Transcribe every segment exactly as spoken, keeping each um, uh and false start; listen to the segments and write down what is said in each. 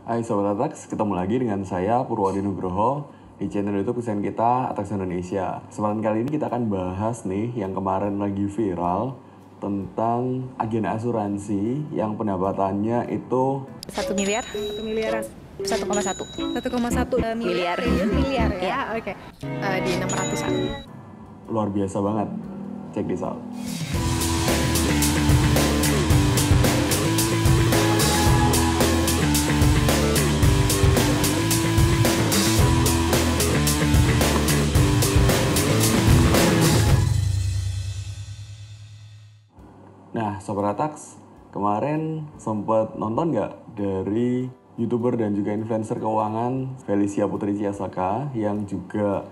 Hai Sobat Atax, ketemu lagi dengan saya Purwadi Nugroho di channel YouTube kesayangan kita Atax Indonesia. Kesempatan kali ini kita akan bahas nih yang kemarin lagi viral tentang agen asuransi yang pendapatannya itu satu miliar, satu miliaran, satu koma satu satu koma satu miliar, miliar ya, ya. oke, uh, di enam ratusan. luar biasa banget. Check this out. Nah, Sobat Atax, kemarin sempat nonton nggak dari YouTuber dan juga influencer keuangan Felicia Putri Ciasaka yang juga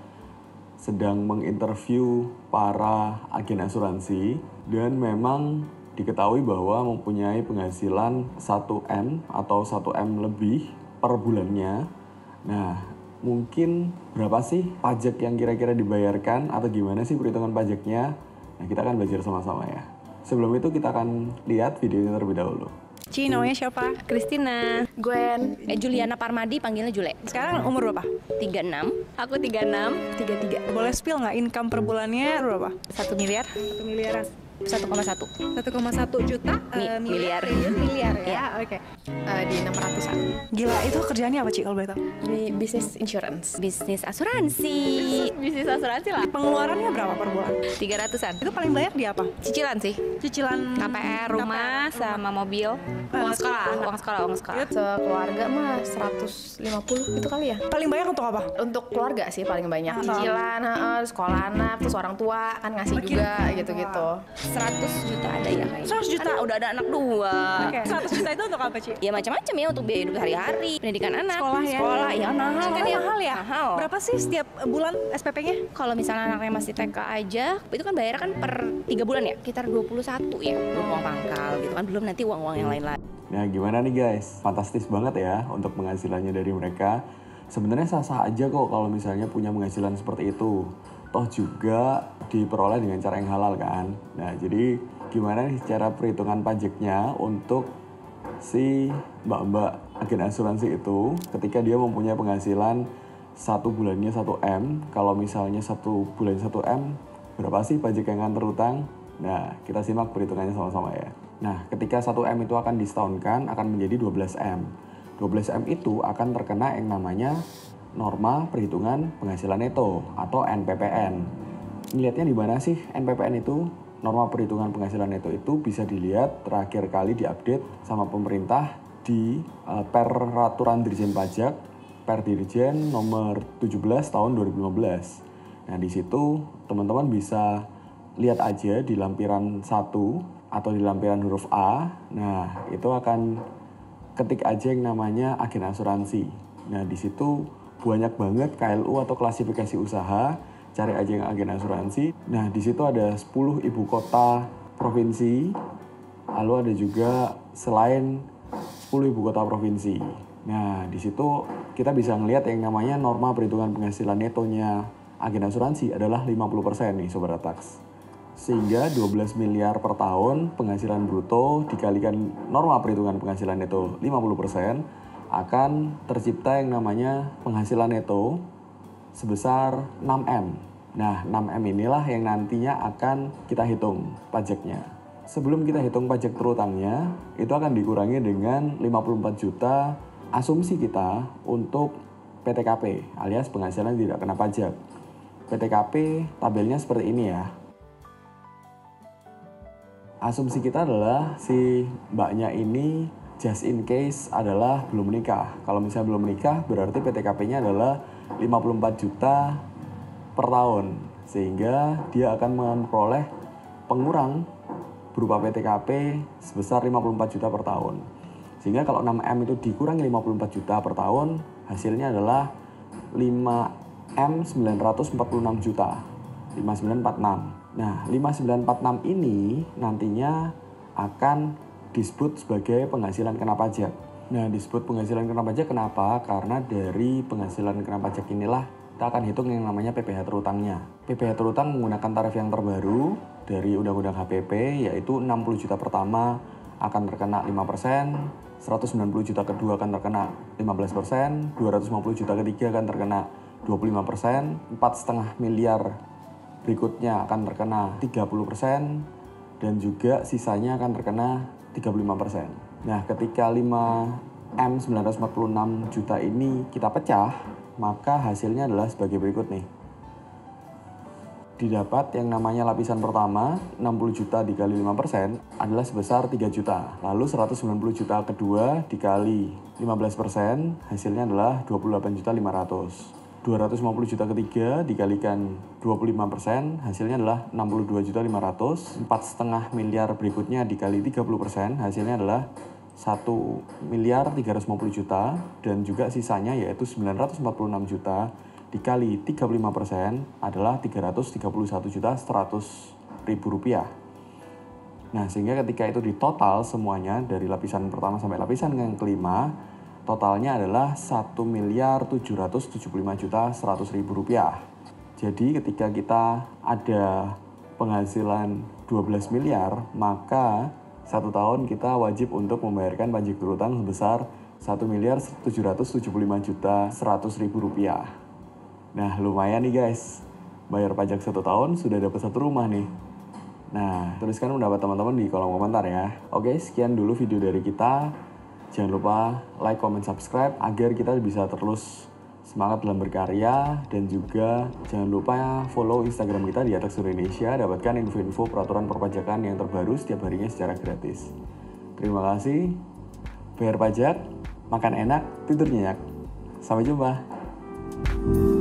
sedang menginterview para agen asuransi dan memang diketahui bahwa mempunyai penghasilan satu M atau satu M lebih per bulannya. Nah, mungkin berapa sih pajak yang kira-kira dibayarkan atau gimana sih perhitungan pajaknya? Nah, kita akan belajar sama-sama ya. Sebelum itu kita akan lihat videonya terlebih dahulu. Ci, namanya siapa? Christina, Gwen. eh, Juliana Parmadi, panggilnya Jule. Sekarang umur berapa? tiga puluh enam, Aku tiga puluh enam, tiga puluh tiga. Boleh spill nggak income per bulannya berapa? satu miliar, satu miliaran, satu koma satu satu koma satu juta, Mi- uh, miliar. triliun, miliar ya, Ya. oke. Uh, di enam ratusan. Gila, itu kerjaannya apa Ci kalau boleh tahu? Di bisnis insurance. bisnis asuransi, Bisnis asuransi lah. Pengeluarannya berapa per bulan? tiga ratusan. Itu paling banyak di apa? Cicilan sih, Cicilan K P R, rumah, K P R, sama mobil, uang sekolah, uang sekolah, uang sekolah. Sekeluarga mah seratus lima puluh itu kali ya. Paling banyak untuk apa? Untuk keluarga sih paling banyak. Ah. Cicilan, heeh, sekolah anak, terus orang tua kan ngasih Makin juga orang gitu-gitu. seratus juta ada ya kayaknya. seratus juta? Kan udah ada anak dua. Oke, seratus juta itu untuk apa Ci? Ya macam-macam ya, untuk biaya hidup sehari-hari, pendidikan anak, Sekolah ya? sekolah ya mahal kan ya. Mahal ya? Mahal. Berapa sih setiap bulan S P P-nya? Kalau misalnya anaknya masih T K aja, itu kan bayar kan per tiga bulan ya, sekitar dua puluh satu ya, belum uang pangkal gitu kan, belum nanti uang-uang yang lain-lain. Nah, gimana nih guys? Fantastis banget ya untuk penghasilannya dari mereka. Sebenarnya sah-sah aja kok kalau misalnya punya penghasilan seperti itu. Toh juga diperoleh dengan cara yang halal kan. Nah, jadi gimana nih cara perhitungan pajaknya untuk si mbak-mbak agen asuransi itu ketika dia mempunyai penghasilan satu bulannya satu M. Kalau misalnya satu bulannya satu M, berapa sih pajak yang akan terutang? Nah, kita simak perhitungannya sama-sama ya. Nah, ketika satu M itu akan disetahunkan akan menjadi dua belas M. dua belas M itu akan terkena yang namanya norma perhitungan penghasilan neto atau N P P N. Lihatnya di mana sih N P P N itu? Norma perhitungan penghasilan neto itu bisa dilihat terakhir kali diupdate sama pemerintah di uh, Peraturan Dirjen Pajak Per Dirjen nomor tujuh belas tahun dua ribu lima belas. Nah, di situ teman-teman bisa lihat aja di lampiran satu atau di lampiran huruf A. Nah, itu akan ketik aja yang namanya agen asuransi. Nah, di situ banyak banget K L U atau klasifikasi usaha. Cari aja yang agen asuransi. Nah, di situ ada sepuluh ibu kota provinsi. Lalu ada juga selain sepuluh ibu kota provinsi. Nah, di situ kita bisa ngelihat yang namanya norma perhitungan penghasilan netonya agen asuransi adalah lima puluh persen nih Sobat Atax. Sehingga dua belas miliar per tahun penghasilan bruto dikalikan norma perhitungan penghasilan neto lima puluh persen akan tercipta yang namanya penghasilan neto sebesar enam M. Nah, enam M inilah yang nantinya akan kita hitung pajaknya. Sebelum kita hitung pajak terutangnya, itu akan dikurangi dengan lima puluh empat juta asumsi kita untuk P T K P alias penghasilan tidak kena pajak. P T K P tabelnya seperti ini ya. Asumsi kita adalah si mbaknya ini just in case adalah belum menikah. Kalau misalnya belum menikah berarti P T K P-nya adalah lima puluh empat juta per tahun. Sehingga dia akan memperoleh pengurang berupa P T K P sebesar lima puluh empat juta per tahun. Sehingga kalau enam M itu dikurangi lima puluh empat juta per tahun, hasilnya adalah lima M sembilan ratus empat puluh enam juta. lima sembilan empat enam. Nah, lima sembilan empat enam ini nantinya akan disebut sebagai penghasilan kena pajak. Nah, disebut penghasilan kena pajak kenapa? Karena dari penghasilan kena pajak inilah kita akan hitung yang namanya P P H terutangnya. P P H terutang menggunakan tarif yang terbaru dari Undang-Undang H P P, yaitu enam puluh juta pertama akan terkena lima persen, seratus sembilan puluh juta kedua akan terkena lima belas persen, dua ratus lima puluh juta ketiga akan terkena dua puluh lima persen, empat koma lima miliar berikutnya akan terkena tiga puluh persen, dan juga sisanya akan terkena tiga puluh lima persen. Nah, ketika lima M sembilan ratus empat puluh enam juta ini kita pecah, maka hasilnya adalah sebagai berikut nih. Didapat yang namanya lapisan pertama, enam puluh juta dikali lima persen adalah sebesar tiga juta. Lalu seratus sembilan puluh juta kedua dikali lima belas persen, hasilnya adalah dua puluh delapan juta lima ratus. dua ratus lima puluh juta ketiga dikalikan dua puluh lima persen, hasilnya adalah enam puluh dua juta lima ratus. empat koma lima miliar berikutnya dikali tiga puluh persen, hasilnya adalah satu miliar tiga ratus lima puluh juta. Dan juga sisanya yaitu sembilan ratus empat puluh enam juta dikali tiga puluh lima persen adalah tiga ratus tiga puluh satu juta seratus ribu rupiah. Nah, sehingga ketika itu ditotal semuanya dari lapisan pertama sampai lapisan yang kelima, totalnya adalah satu miliar tujuh ratus tujuh puluh lima juta seratus ribu rupiah. Jadi ketika kita ada penghasilan dua belas miliar, maka satu tahun kita wajib untuk membayarkan pajak berutang sebesar satu miliar tujuh ratus tujuh puluh lima juta seratus ribu rupiah. Nah, lumayan nih guys, bayar pajak satu tahun sudah dapat satu rumah nih. Nah, tuliskan pendapat teman-teman di kolom komentar ya. Oke, sekian dulu video dari kita. Jangan lupa like, comment, subscribe agar kita bisa terus semangat dalam berkarya. Dan juga jangan lupa follow Instagram kita di Atax Indonesia. Dapatkan info-info peraturan perpajakan yang terbaru setiap harinya secara gratis. Terima kasih. Bayar pajak, makan enak, tidur nyenyak. Sampai jumpa.